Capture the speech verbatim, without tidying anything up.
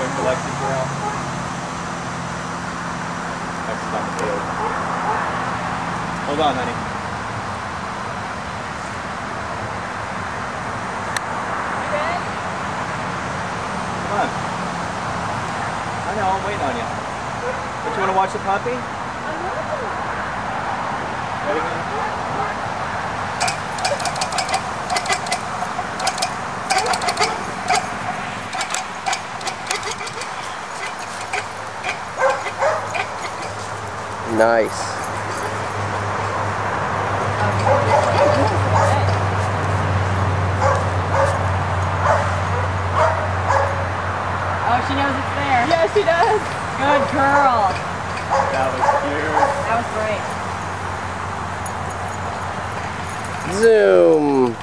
Wait for Lexi to get out. Lexi's on the field. Hold on, honey. You good? Come on. I know, I'm waiting on you. Don't you want to watch the puppy? I know. Ready, honey? Nice. Oh, she knows it's there. Yes, she does. Good girl. That was cute. That was great. Zoom.